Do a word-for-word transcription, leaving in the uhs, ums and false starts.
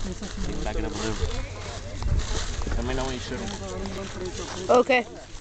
Back in the balloon. Let me know when you shoot them. Okay.